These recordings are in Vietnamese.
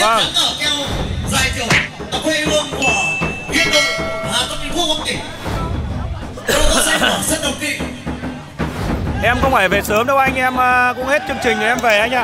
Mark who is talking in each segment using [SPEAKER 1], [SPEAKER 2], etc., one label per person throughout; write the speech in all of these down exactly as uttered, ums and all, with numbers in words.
[SPEAKER 1] Vâng.
[SPEAKER 2] Giải thưởng quê hương của Việt đội Tân Bình Quốc Quang tỉnh. Sân Đồng Kỵ.
[SPEAKER 1] Em không phải về sớm đâu anh, em cũng hết chương trình rồi em về anh ạ.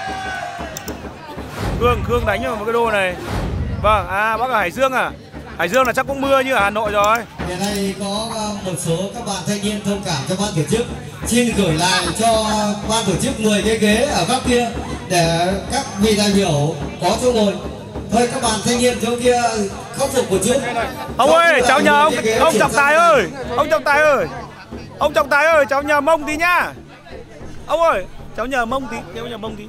[SPEAKER 1] Khương, Khương đánh vào một cái đô này. Vâng, à bác ở Hải Dương à? Hải Dương là chắc cũng mưa như ở Hà Nội rồi.
[SPEAKER 2] Hiện nay có một số các bạn thanh niên thông cảm cho ban tổ chức, xin gửi lại cho ban tổ chức mười cái ghế ở góc kia để các vị đại biểu có chỗ ngồi. Thôi các bạn thanh niên chỗ kia khắc phục một chút.
[SPEAKER 1] Ông ơi, cháu nhờ ông, ông trọng tài ơi, ông trọng tài ơi, ông trọng tài ơi, cháu nhờ mông tí nhá. Ông ơi, cháu nhờ mông tí, cháu nhờ mông tí.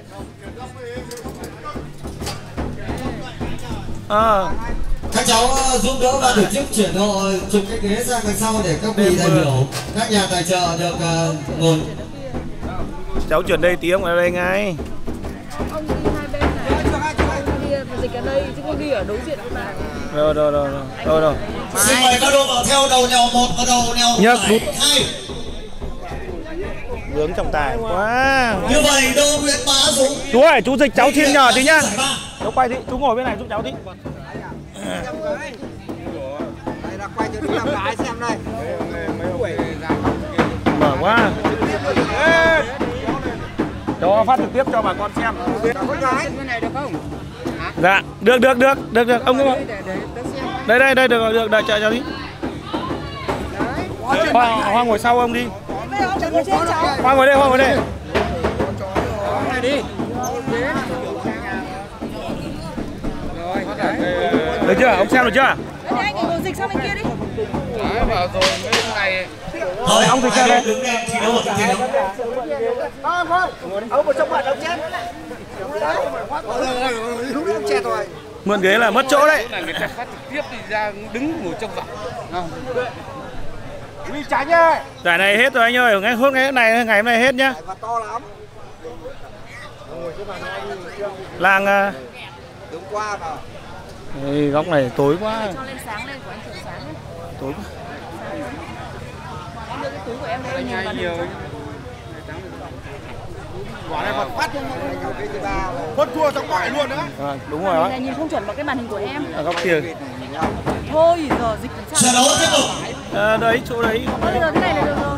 [SPEAKER 1] À.
[SPEAKER 2] Các cháu giúp đỡ ban tổ chức chuyển hộ chụp cái ghế sang đằng sau để các vị đại biểu, các nhà tài trợ được uh, ngồi.
[SPEAKER 1] Cháu chuyển đây tí, ông ở đây ngay.
[SPEAKER 3] Ông đi hai bên này, ông đi dịch ở đây chứ không đi ở đối diện ông này.
[SPEAKER 1] Rồi rồi rồi rồi rồi.
[SPEAKER 2] Xin mời các đô vào theo đầu nèo một và đầu nèo hai.
[SPEAKER 1] Vướng trọng tài quá.
[SPEAKER 2] Như vậy đô Nguyễn Bá Dũng.
[SPEAKER 1] Chú ơi, chú dịch cháu xin nhờ tí nhá. Cháu quay tí, chú ngồi bên này giúp cháu tí.
[SPEAKER 4] Đây là quay cho đi làm lái xem đây.
[SPEAKER 1] Mở quá. Cho phát trực tiếp cho bà con xem. Dạ, được được được, được được, ông có. Đây đây đây được được, đợi chờ cho tí. Hoa, Hoa ngồi sau ông đi. Hoa ngồi đây, Hoa ngồi đây. Được chưa? Ông xem được chưa?
[SPEAKER 3] Đấy, anh ngồi dịch sang bên kia đi.
[SPEAKER 4] Đấy, vào rồi bên này.
[SPEAKER 2] Thôi,
[SPEAKER 1] ông dịch sang đây.
[SPEAKER 2] Đứng em thi đấu ở thi đấu.
[SPEAKER 4] Không, không. Ông một trong bạn ông chết. Đúng ông chết rồi.
[SPEAKER 1] Mượn ghế là mất chỗ đấy.
[SPEAKER 4] Là người ta phát trực tiếp thì ra đứng ngồi trong vòng. Uy tránh ơi.
[SPEAKER 1] Giải này hết rồi anh ơi, ngày hôm nay này ngày hôm nay hết nhá.
[SPEAKER 4] Và to lắm.
[SPEAKER 1] Làng
[SPEAKER 4] Đứng qua vào.
[SPEAKER 1] Ê, góc này tối quá.
[SPEAKER 3] Cho lên sáng lên của anh Trường sáng ấy.
[SPEAKER 1] Tối quá.
[SPEAKER 3] Em đưa cái túi của em đây nhiều vào
[SPEAKER 4] nhiều. Quả này còn phát không? Con thua trong bãi luôn nữa.
[SPEAKER 1] À, đúng rồi đó.
[SPEAKER 3] Này nhìn không chuẩn vào cái màn hình của em.
[SPEAKER 1] Ở góc kia.
[SPEAKER 3] Thôi giờ dịch làm sao?
[SPEAKER 2] Trận đấu tiếp tục.
[SPEAKER 1] À, đấy chỗ đấy.
[SPEAKER 3] Bây giờ thế này là được rồi.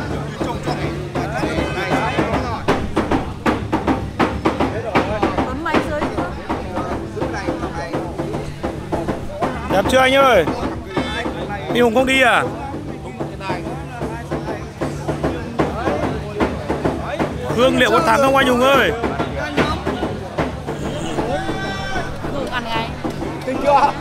[SPEAKER 3] Bấm máy dưới nữa.
[SPEAKER 1] Đẹp chưa anh ơi? Đi Hùng không đi à? Hương liệu có thắng không anh Hùng ơi?
[SPEAKER 3] Hương ăn ngay.
[SPEAKER 4] Tin chưa?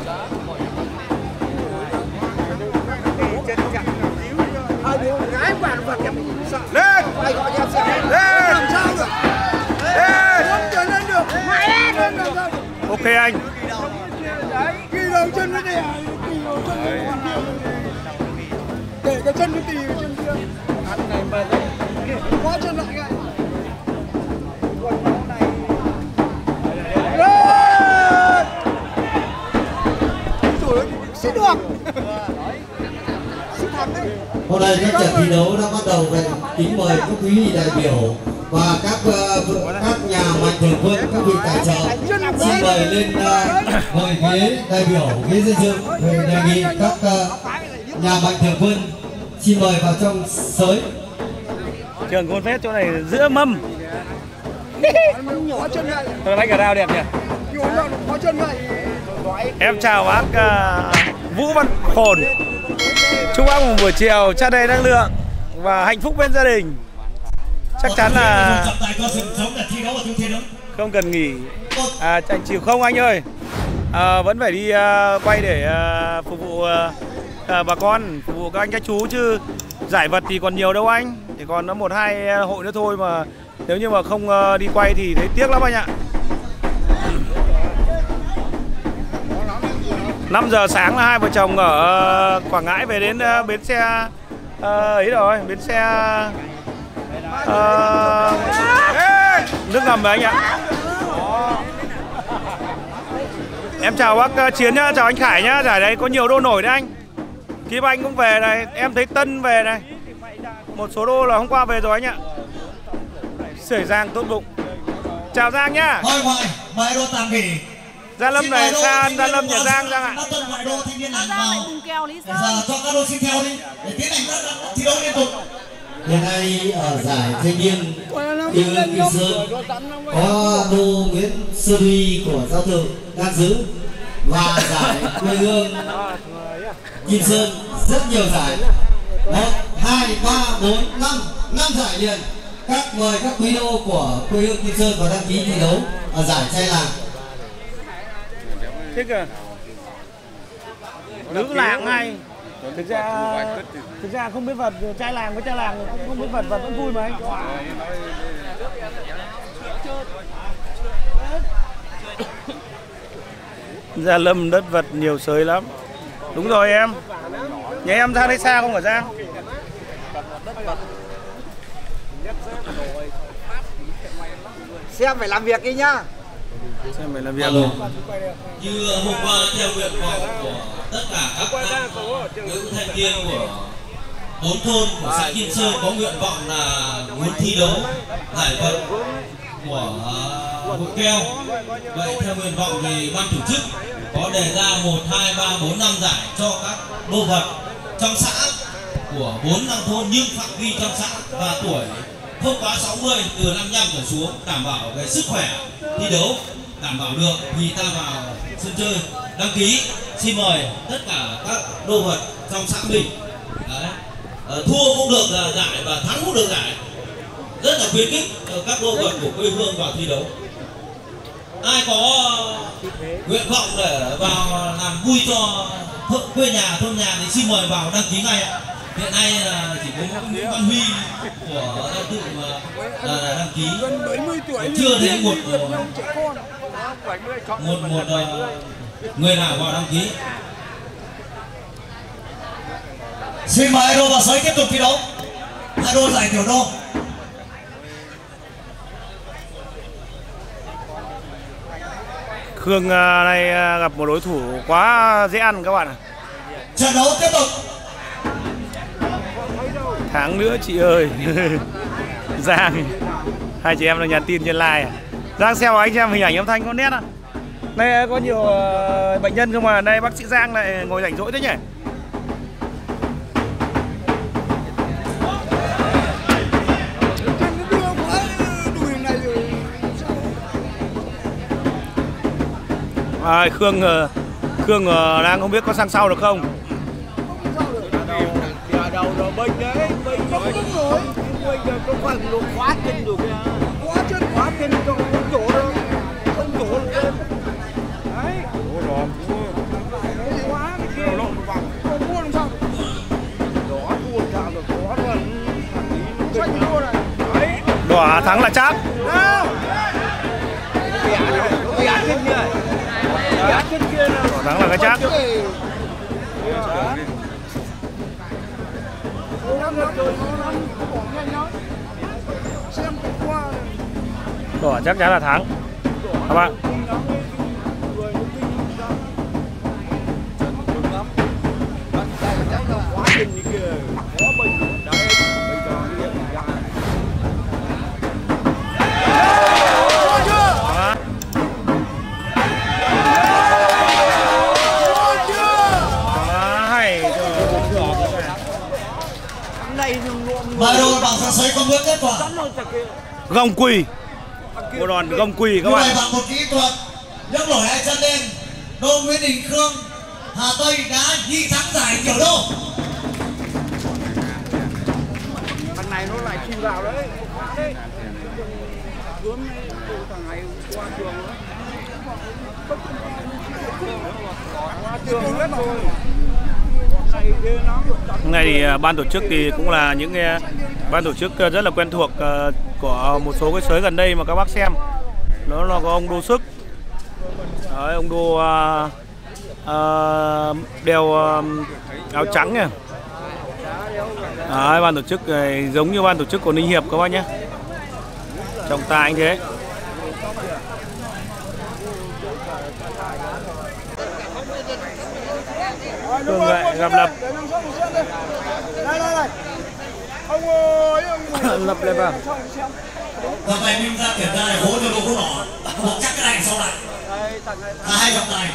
[SPEAKER 4] Gái quả vật em sợ. Lên! Ai gọi em sợ. Lên! Làm sao được? Lên! Không trở lên được. Mày lên!
[SPEAKER 1] Ok anh.
[SPEAKER 4] Kỳ đầu chân với đè. Kỳ đầu chân với đè. Để cái chân với tì chân kia. Ăn này mà quá chân lại ngay. Lên! Trời ơi, xin được.
[SPEAKER 2] Hôm nay các trận thi đấu đã bắt đầu rồi. Kính mời các quý vị đại biểu và các uh, các nhà mạnh thường quân, các vị tài trợ xin mời lên uh, ngồi ghế đại biểu, ghế dân sự. Rồi đề nghị các uh, nhà mạnh thường quân xin mời vào trong sới.
[SPEAKER 1] Trường Côn Phết chỗ này giữa mâm. Tôi đánh ở đao đẹp nhỉ. Em chào bác uh, Vũ Văn Phồn. Chúc bác một buổi chiều tràn đầy năng lượng và hạnh phúc bên gia đình. Chắc chắn là không cần nghỉ. À, anh chịu không anh ơi? À, vẫn phải đi uh, quay để uh, phục vụ uh, uh, bà con, phục vụ các anh các chú chứ. Giải vật thì còn nhiều đâu anh. Chỉ còn nó một hai hội nữa thôi mà. Nếu như mà không uh, đi quay thì thấy tiếc lắm anh ạ. năm giờ sáng là hai vợ chồng ở Quảng Ngãi về đến uh, bến xe uh, ấy rồi, bến xe uh, nước ngầm rồi anh ạ. Em chào bác Chiến nhá, chào anh Khải nhá. Giải đấy có nhiều đô nổi đấy anh. Kim Anh cũng về này, em thấy Tân về này. Một số đô là hôm qua về rồi anh ạ. Sởi Giang tốt bụng. Chào Giang nhá.
[SPEAKER 2] Thôi ngoài mời đô tạm nghỉ.
[SPEAKER 1] Gia Lâm này xa Gia Lâm nhà Giang Giang ạ.
[SPEAKER 2] Tuân ngoại đô thanh niên làm
[SPEAKER 3] Giang
[SPEAKER 2] vào.
[SPEAKER 3] lại cùng kèo Lý Sơn.
[SPEAKER 2] Giờ cho các đô xin theo đi để tiến hành các thi đấu liên tục. Hiện nay ở giải thanh niên Kim Sơn có đô Nguyễn Sơn Huy của Giao Thượng đang giữ, và giải quê hương Kim Sơn rất nhiều giải, một hai ba bốn năm năm giải liền. Các mời các quý đô của quê hương Kim Sơn vào đăng ký thi đấu ở giải trai làng.
[SPEAKER 1] Thích à? Nữ làng ngay. Thực ra thực ra không biết vật trai làng với trai làng cũng không biết vật vật vẫn vui mà anh. Gia Lâm đất vật nhiều sới lắm. Đúng rồi em. Nhà em ra đây xa không hả Giang?
[SPEAKER 4] Xem phải làm việc đi nhá.
[SPEAKER 1] Xem phải làm việc.
[SPEAKER 2] Alo. Như hôm qua theo nguyện vọng của tất cả các nữ thanh niên của bốn thôn của xã Kim Sơn có nguyện vọng là muốn thi đấu giải vật của hội keo. Vậy theo nguyện vọng thì ban tổ chức có đề ra một, hai, ba, bốn, năm giải cho các đô vật trong xã của bốn năm thôn, nhưng phạm vi trong xã và tuổi không quá sáu mươi, từ năm mươi lăm trở xuống, đảm bảo về sức khỏe thi đấu đảm bảo được thì ta vào sân chơi đăng ký. Xin mời tất cả các đô vật trong xã mình. Đấy. Ờ, thua cũng được là giải và thắng cũng được giải, rất là khuyến khích các đô vật của quê hương vào thi đấu. Ai có nguyện vọng để vào làm vui cho quê nhà thôn nhà thì xin mời vào đăng ký ngay ạ. Hiện nay là chỉ có Nguyễn Văn Huy của Giao Tự mà là, là đăng ký, chưa thấy một một một uh, người nào vào đăng ký. Xin mời đô vào sới tiếp tục thi đấu. Hai đô giải tiểu đô.
[SPEAKER 1] Khương này gặp một đối thủ quá dễ ăn các bạn ạ.
[SPEAKER 2] Trận đấu tiếp tục.
[SPEAKER 1] Tháng nữa chị ơi. Giang, hai chị em đang nhắn tin trên live. Giang xem anh xem hình ảnh âm thanh có nét à? Đây có nhiều uh, bệnh nhân không mà đây bác sĩ Giang lại ngồi rảnh rỗi thế nhỉ? À, Khương uh, Khương uh, đang không biết có sang sau được không?
[SPEAKER 4] Đầu rồi bệnh đấy, bệnh không đúng rồi. Bây giờ có phần nó khóa chân rồi kìa. Khóa chân, khóa chân cho không chỗ đâu. Không chỗ được đâu. Đấy. Ủa rồi. Cái khóa cái kia. Không mua làm sao? Đó mua sao được khóa phần. Xanh mua này. Đấy.
[SPEAKER 1] Đỏ thắng là chắc.
[SPEAKER 4] Đâu. Bẻ này, nó bẻ chân kia này. Bẻ chân kia nào.
[SPEAKER 1] Đỏ thắng là cái chắc. Đỏ chắc chắn là thắng các bạn.
[SPEAKER 2] Mời đô bằng sân sới công bố kết quả.
[SPEAKER 1] Gông quỳ. Một đòn gông quỳ các bạn.
[SPEAKER 2] Như vậy bằng một kỹ thuật nhấc nổi hai chân lên, đô Nguyễn Đình Khương Hà Tây đã ghi thắng giải tiểu đô.
[SPEAKER 4] Thằng này nó lại chìm vào đấy. Đấy. Gớm này thằng này qua trường nữa. Qua trường hết rồi.
[SPEAKER 1] Hôm nay thì ban tổ chức thì cũng là những ban tổ chức rất là quen thuộc của một số cái sới gần đây mà các bác xem. Đó là có ông Đô Sức. Đấy, ông Đô uh, uh, đeo uh, áo trắng nhỉ. Đấy, ban tổ chức này giống như ban tổ chức của Ninh Hiệp các bác nhé. Trọng tài anh thế. Cường lại gặp Lập.
[SPEAKER 4] Đây đây đây. Ông ơi, ông
[SPEAKER 1] Lập lại vào.
[SPEAKER 2] Giờ mày minh ra kiểm tra này hố cho đồ có đỏ. Một chắc cái này sau này. cả hai trọng tài.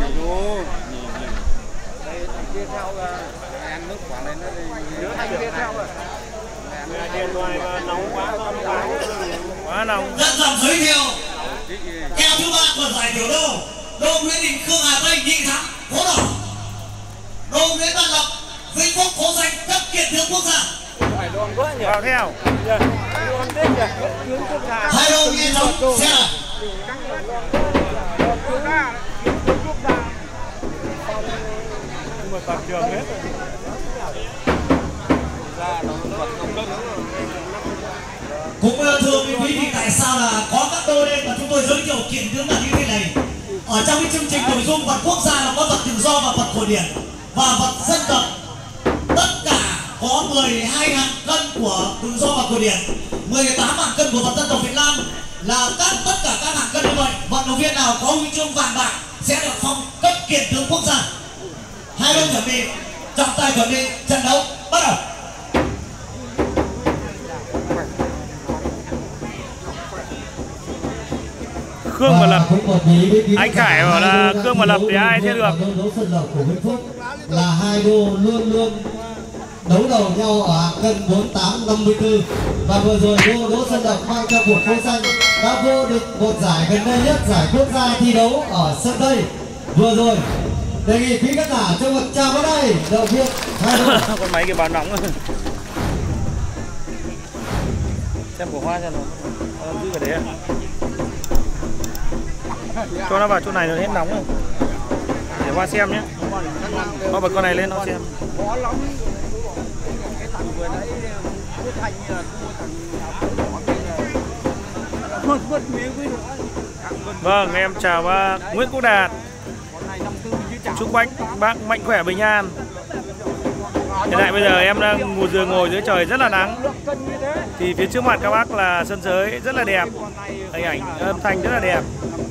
[SPEAKER 4] Đây thằng kia theo là ăn nước quả lên nó đi. Thằng kia theo rồi. Điện ngoài mà nóng quá nóng quá.
[SPEAKER 1] Quá nóng.
[SPEAKER 2] Dẫn dòng giới thiệu kèo thứ ba của giải tiểu đô. Đô Nguyễn Đình Khương Hà Tây nhị thắng Phố Đỏ. Đô Nguyễn Văn Lộc Vĩnh Phúc Phố Xanh cấp kiện tướng quốc gia.
[SPEAKER 4] Phải đồn quá nhỉ.
[SPEAKER 1] Vào theo.
[SPEAKER 4] Đồn đấy nhỉ. Tướng quốc gia.
[SPEAKER 2] Hai đô nghe chống xe là.
[SPEAKER 1] Nhưng mà toàn trường hết.
[SPEAKER 2] Cũng thưa quý vị, tại sao là có các đôi lên mà chúng tôi giới thiệu kiện tướng là như thế này. Ở trong cái chương trình nội dung vật quốc gia là có vật tự do và vật cổ điển và vật dân tộc. Tất cả có mười hai hạng cân của tự do và cổ điển, mười tám hạng cân của vật dân tộc Việt Nam, là các tất cả các hạng cân như vậy. Vận động viên nào có huy chương vàng bạc sẽ được phong cấp kiện tướng quốc gia. Hai bên chuẩn bị, trọng tài chuẩn bị, trận đấu bắt đầu.
[SPEAKER 1] Khương mà Lập, anh Khải bảo là Khương mà Lập thì ai thế được.
[SPEAKER 2] Đấu sân lộc của Vĩnh Phúc là hai đô luôn luôn đấu đầu nhau ở hạng cân bốn tám năm mươi tư, và vừa rồi đô Đỗ Xuân Lộc mang cho cuộc Phố Xanh đã vô địch một giải gần đây nhất, giải quốc gia thi đấu ở sân Tây vừa rồi. Đề nghị quý khán giả cho một tràng vào đây đầu tiên hai đô.
[SPEAKER 1] Con máy kia báo nóng rồi. Xem của Hoa xem nó giữ cái đấy à? Cho nó vào chỗ này nó hết nóng rồi. Để Hoa xem nhé. Hoa bật con này lên nó xem.
[SPEAKER 4] Khó lắm. Cái thằng vừa nãy cái Thành như là thua thằng nào mất mất miếng với nó.
[SPEAKER 1] Vâng, em chào bác Nguyễn Quốc Đạt. Chúc bác bác mạnh khỏe bình an. Hiện tại bây giờ em đang ngồi giường ngồi dưới trời rất là nắng. Thì phía trước mặt các bác là sân sới rất là đẹp, hình ảnh âm thanh rất là đẹp.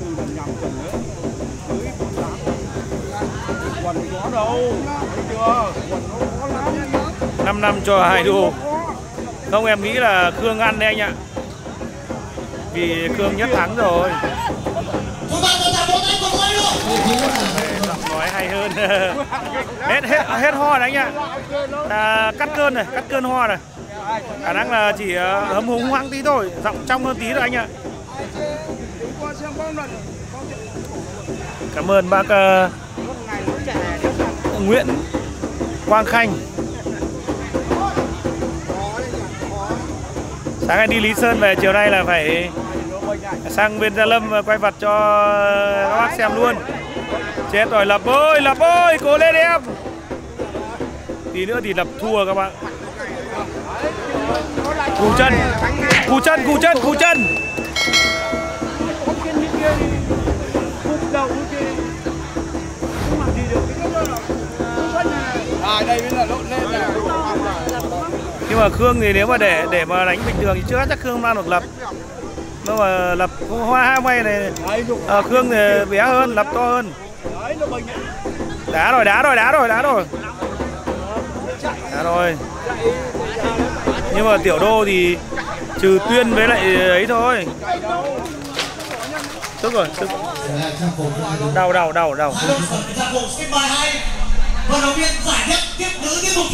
[SPEAKER 1] Năm năm cho hai đô. Không, em nghĩ là Khương ăn đấy anh ạ. Vì Khương nhất thắng rồi. Giọng nói hay hơn. hết hết hết ho đấy anh ạ. À, cắt cơn này, cắt cơn ho này. Khả năng là chỉ uh, hấm húng hoang tí thôi, giọng trong hơn tí rồi anh ạ. Cảm ơn bác uh, Nguyễn Quang Khanh. Sáng nay đi Lý Sơn về, chiều nay là phải sang bên Gia Lâm quay vật cho các bác xem luôn. Chết rồi, Lập ơi, Lập ơi, cố lên em. Tí nữa thì Lập thua các bạn. Cú chân, cú chân, cú chân, cú chân.
[SPEAKER 4] À, đây mới là lộn lên là.
[SPEAKER 1] Nhưng mà Khương thì nếu mà để để mà đánh bình thường thì chưa chắc Khương mang được Lập. Nhưng mà Lập hoa hai may này à, Khương thì bé hơn, Lập to hơn. Đá rồi, đá rồi, đá rồi, đá rồi. Đá rồi. Nhưng mà tiểu đô thì trừ Tuyên với lại ấy thôi. Tức rồi, tức. Đầu đầu đầu đầu.
[SPEAKER 2] Vận động viên giải nhất tiếp nối tiếp tục